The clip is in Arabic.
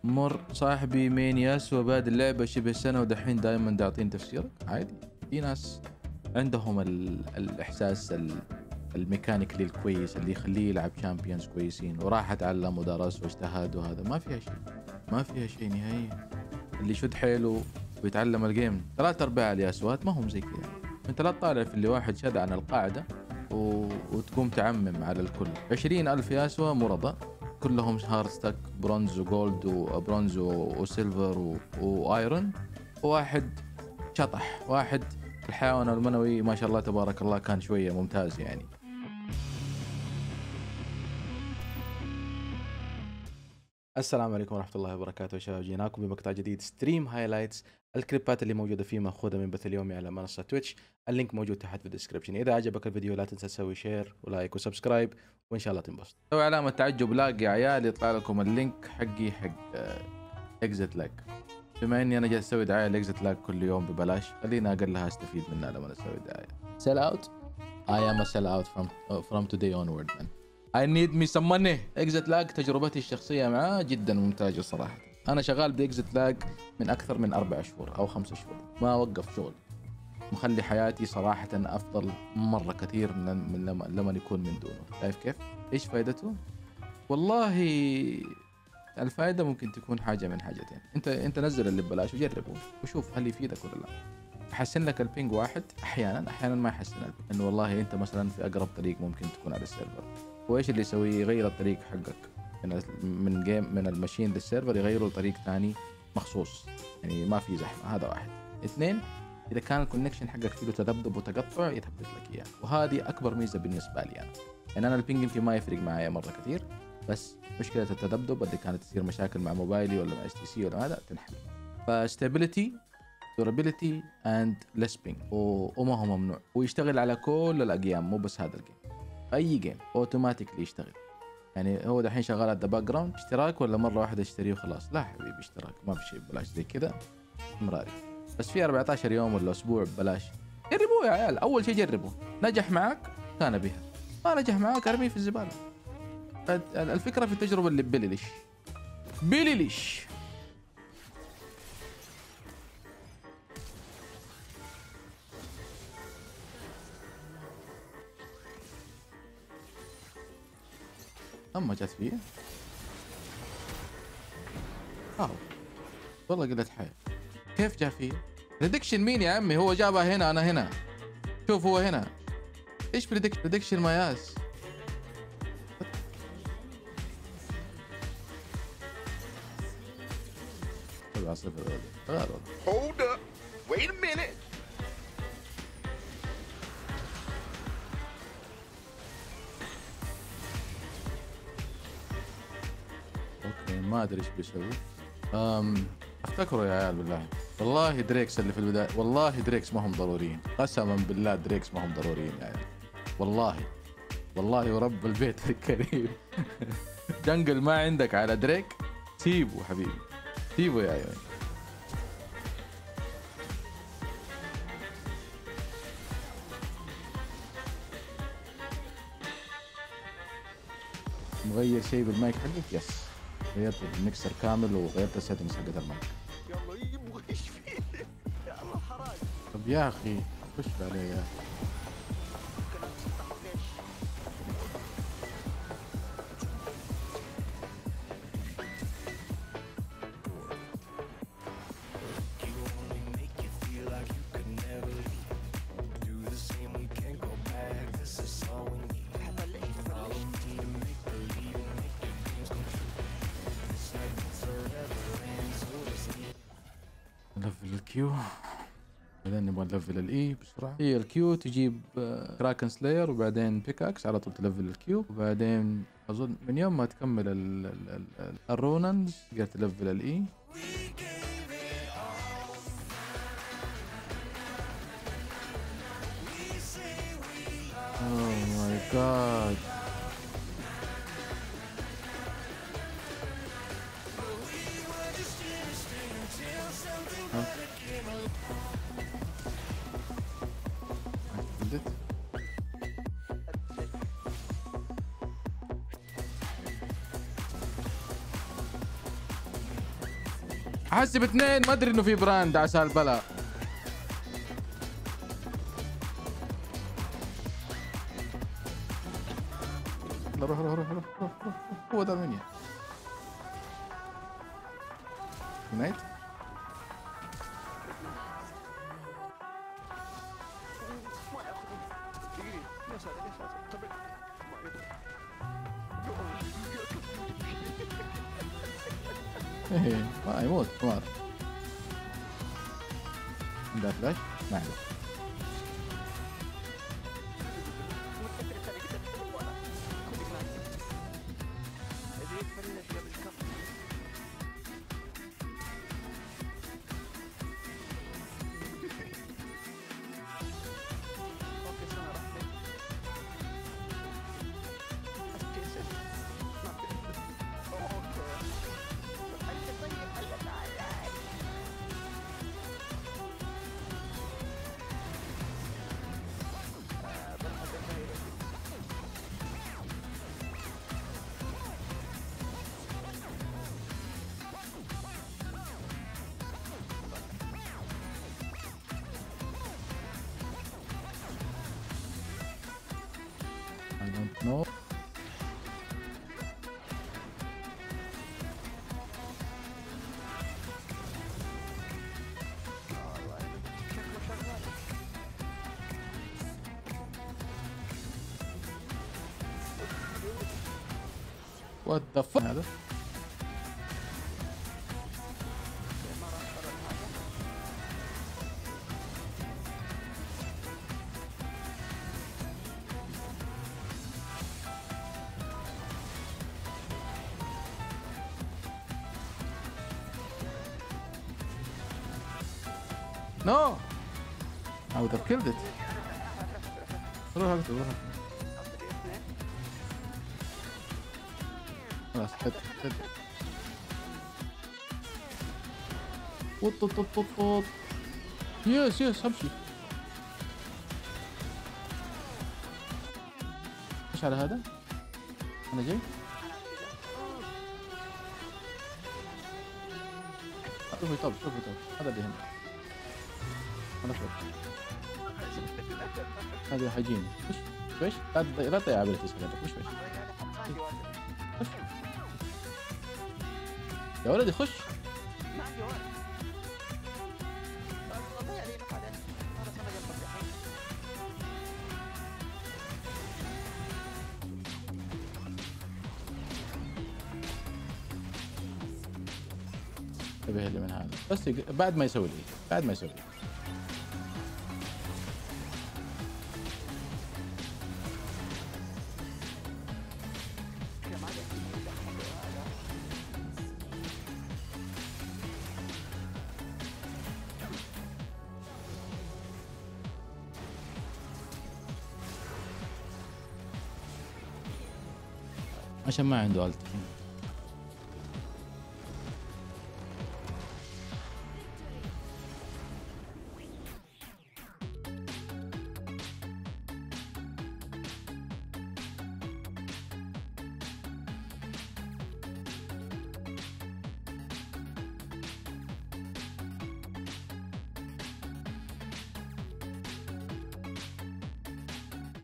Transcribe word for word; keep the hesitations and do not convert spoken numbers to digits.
مر صاحبي مين ياسو باد اللعبة شبه سنة ودحين دائما داعطين تفسيرك. عادي، في ناس عندهم ال... الإحساس ال... الميكانيكلي الكويس اللي يخليه يلعب شامبيونز كويسين، وراح اتعلم ودرس واجتهد، وهذا ما فيها شيء، ما فيها شيء نهائيا. اللي يشد حيله ويتعلم الجيم، ثلاث ارباع الياسوات ما هم زي كذا. انت لا تطالع في اللي واحد شد عن القاعدة و... وتقوم تعمم على الكل. عشرين ألف ياسوة مرضى كلهم هارد ستاك، برونز وجولد وبرونز وسيلفر و... وايرون، وواحد شطح، واحد الحيوان المنوي ما شاء الله تبارك الله كان شوية ممتاز يعني. السلام عليكم ورحمة الله وبركاته شباب، جيناكم بمقطع جديد ستريم هايلايتس. الكليبات اللي موجودة فيه مأخوذة من بث اليومي على منصة تويتش، اللينك موجود تحت في الديسكربشن. إذا عجبك الفيديو لا تنسى تسوي شير ولايك وسبسكرايب، وإن شاء الله تنبسط. سوي علامة تعجب لاقي يا عيال، يطلع لكم اللينك حقي حق اكزيت لاج. بما إني أنا جالس أسوي دعاية لاكزيت لاج كل يوم ببلاش، خلينا أقلها أستفيد منها لما أسوي دعاية. Sell out? I am a sell out from uh, from today onward man. I need me some money. اكزيت لاج تجربتي الشخصية معاه جدا ممتازة صراحة. أنا شغال باكزيت لاج من أكثر من أربع شهور أو خمسة شهور، ما وقف شغل، مخلي حياتي صراحة أفضل مرة كثير من, من لما, لما يكون من دونه. شايف كيف؟ إيش فائدته؟ والله الفائدة ممكن تكون حاجة من حاجتين. أنت أنت نزل اللي ببلاش وجربه وشوف هل يفيدك ولا لا. يحسن لك البينج واحد أحيانا، أحيانا ما يحسن البينج. إنه والله أنت مثلا في أقرب طريق ممكن تكون على السيرفر، وإيش اللي يسويه؟ يغير الطريق حقك من من جيم من الماشين للسيرفر، يغيروا طريق ثاني مخصوص، يعني ما في زحمة. هذا واحد. اثنين، إذا كان الكونكشن حقك فيه تذبذب وتقطع يثبت لك إياه، وهذه أكبر ميزة بالنسبة لي أنا. يعني أنا البينج يمكن ما يفرق معايا مرة كثير، بس مشكلة التذبذب اللي كانت تصير مشاكل مع موبايلي ولا مع اس تي سي ولا هذا تنحل. فستابيليتي، durability and less ping، وما هو ممنوع، ويشتغل على كل الأقيام مو بس هذا الجيم. أي جيم اوتوماتيكلي يشتغل. يعني هو دحين شغال على باك جراوند، اشتراك ولا مرة واحدة اشتريه وخلاص؟ لا حبيبي، اشتراك، ما في شيء ببلاش زي كذا مراري. بس في أربعة عشر يوم ولا أسبوع ببلاش. جربوه يا عيال، أول شيء جربوه، نجح معك كان بها، ما نجح معك ارميه في الزبالة. الفكرة في التجربة اللي بليليش بليليش أما جات فيه أو والله قلت حياة. كيف جاء فيه؟ بريدكشن مين يا عمي؟ هو جابها هنا، أنا هنا. شوف هو هنا. إيش بريدكشن؟ بريدكشن مياس. سبعة صفر غير. Hold up. Wait a minute. اوكي ما ادري ايش بيسوي. امم افتكروا يا عيال بالله، والله دريكس اللي في البداية، والله دريكس ما هم ضروريين، قسما بالله دريكس ما هم ضروريين يعني. والله والله ورب البيت الكريم. جنجل ما عندك على دريك؟ سيبه حبيبي، سيبه يا عيال. مغير شيء بالمايك حقك؟ يس، غيرت الميكسر كامل وغيرت السيتنجز حقت المايك. يلا يبغى ايش فيه؟ يلا حراج. طب يا اخي خش عليه يا اخي. نلفل الكيو، بعدين نبغى نلفل الاي بسرعه. هي الكيو تجيب كراكن سلاير، وبعدين بيكاكس على طول تلفل الكيو، وبعدين اظن من يوم ما تكمل ال ال ال الروننز تقدر تلفل الاي. اوه ماي جاد. احسب اثنين، ما ادري انه في براند عسى البلاء. روح روح روح روح روح روح. هو ده المنيا نايت. ما ياخذ دقيقة يا ساتر يا ساتر طب ما ايه ما يموت حمار. عنده فلاش؟ ما عنده. I don't know. What the fuck هذا؟ No! I would have killed it. روح اقتل روح. خلاص هد هد. وط وط وط وط وط. يس يس امشي. ايش على هذا؟ انا جاي. شوفي طب شوفي طب هذا اللي هنا. انا فوق. هذا حيجيني. وش وش؟ لا لا تضيع ابيلتيز حقتك. وش وش؟ خش يا ولدي خش. ما عندي وقت. والله علينا بعدين. هذا سنة جنبك الحين. انتبه لي من هذا بس يق- بعد ما يسوي لي بعد ما يسوي لي. يا معلم. عشان ما عنده الت.